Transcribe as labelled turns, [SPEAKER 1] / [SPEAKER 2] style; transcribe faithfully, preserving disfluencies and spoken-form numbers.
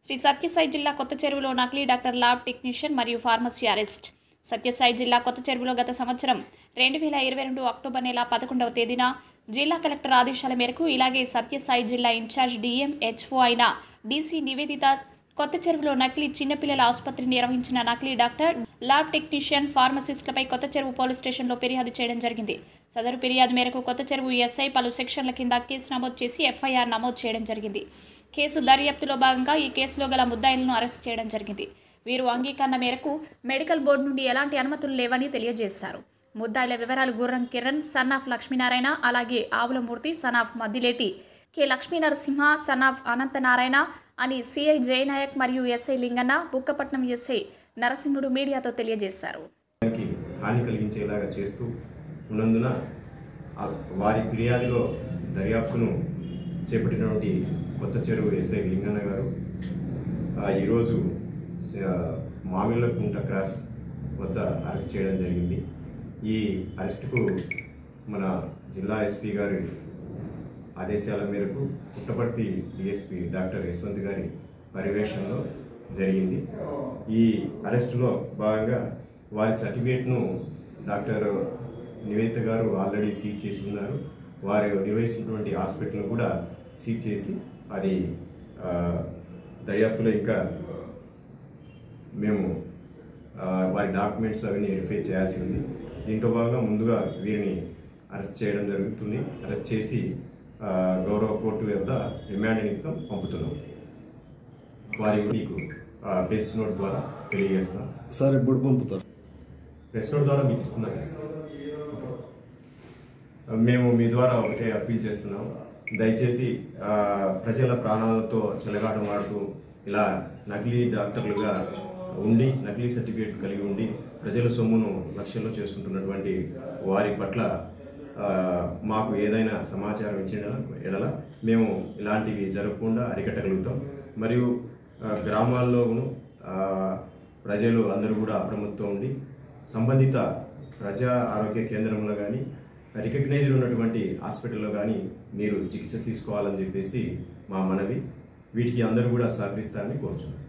[SPEAKER 1] శ్రీ సత్యసాయి జిల్లా కొత్త చెరువులో నకిలీ డాక్టర్ ల్యాబ్ టెక్నీషియన్ మరియు ఫార్మసీ అరెస్ట్. సత్యసాయి జిల్లా కొత్త చెరువులో గత సంవత్సరం రెండు వేల ఇరవై రెండు అక్టోబర్ నెల పదకొండవ తేదీన జిల్లా కలెక్టర్ ఆదేశాల మేరకు ఇలాగే సత్యసాయి జిల్లా ఇన్ఛార్జ్ డిఎం హెచ్ఓ అయిన డీసీ నివేదిత కొత్త చెరువులో నకిలీ చిన్నపిల్లల ఆసుపత్రి నిర్వహించిన నకిలీ డాక్టర్ ల్యాబ్ టెక్నీషియన్ ఫార్మసిస్టులపై కొత్త చెరువు పోలీస్ స్టేషన్లో ఫిర్యాదు చేయడం జరిగింది. సదరు ఫిర్యాదు మేరకు కొత్త చెరువు ఎస్ఐ పలు సెక్షన్ల కింద కేసు నమోదు చేసి ఎఫ్ఐఆర్ నమోదు చేయడం జరిగింది. కేసు దర్యాప్తులో భాగంగా ఈ కేసులో గల ముద్దాయిలను అరెస్ట్ చేయడం జరిగింది. వీరు అంగీకరణ మేరకు మెడికల్ బోర్డు నుండి ఎలాంటి అనుమతులు లేవని తెలియజేశారు. ముద్దాయిల వివరాలు గుర్రం కిరణ్ సన్ ఆఫ్ లక్ష్మీనారాయణ, అలాగే Avulamurthy son of Maddileti, K Lakshminarasimha son of Ananthanarayana అని సిఐ జయనాయక్ మరియు ఎస్ఐ లింగన్న, బుక్కపట్నం ఎస్ఐ నరసింహుడు మీడియాతో తెలియజేశారు.
[SPEAKER 2] హాని కలిగించేలాగా చేస్తూ ఉన్నందున వారి ఫిర్యాదులో దర్యాప్తును చేపట్టినటువంటి కొత్త చెరువు ఎస్ఐ లింగన్న గారు ఈరోజు మామిళ్ళకుంట క్రాస్ వద్ద అరెస్ట్ చేయడం జరిగింది. ఈ అరెస్టుకు మన జిల్లా ఎస్పీ గారి ఆదేశాల మేరకు పుట్టపర్తి డిఎస్పీ డాక్టర్ యశ్వంత్ గారి పర్యవేక్షణలో జరిగింది. ఈ అరెస్టులో భాగంగా వారి సర్టిఫికేట్ను డాక్టర్ నివేదిత గారు ఆల్రెడీ సీజ్ చేసి ఉన్నారు. వారు నిర్వహిస్తున్నటువంటి హాస్పిటల్ను కూడా సీజ్ చేసి అది దర్యాప్తులో ఇంకా మేము వారి డాక్యుమెంట్స్ అవన్నీ వెరిఫై చేయాల్సి ఉంది. దీంట్లో భాగంగా ముందుగా వీరిని అరెస్ట్ చేయడం జరుగుతుంది. అరెస్ట్ చేసి గౌరవ కోర్టు వద్ద రిమాండ్ నిమిత్తం పంపుతున్నాం. వారి మీకు ప్రెస్ నోట్ ద్వారా తెలియజేస్తున్నాం.
[SPEAKER 3] సార్ ఇప్పుడు పంపుతారు.
[SPEAKER 2] ప్రెస్ నోట్ ద్వారా మీకు ఇస్తున్నాం. మేము మీ ద్వారా ఒకటే అప్పీల్ చేస్తున్నాం. దయచేసి ప్రజల ప్రాణాలతో చెలగాటం ఆడుతూ ఇలా నకిలీ డాక్టర్లుగా ఉండి నకిలీ సర్టిఫికేట్ కలిగి ఉండి ప్రజల సొమ్మును లక్ష్యంలో చేసుకుంటున్నటువంటి వారి పట్ల మాకు ఏదైనా సమాచారం ఇచ్చిన ఎడల మేము ఇలాంటివి జరగకుండా అరికట్టగలుగుతాం. మరియు గ్రామాల్లోనూ ప్రజలు అందరూ కూడా అప్రమత్తంతో ఉండి సంబంధిత ప్రజా ఆరోగ్య కేంద్రంలో కానీ రికగ్నైజ్డ్ ఉన్నటువంటి హాస్పిటల్లో కానీ మీరు చికిత్స తీసుకోవాలని చెప్పేసి మా మనవి. వీటికి అందరూ కూడా సహకరిస్తారని కోరుచున్నాం.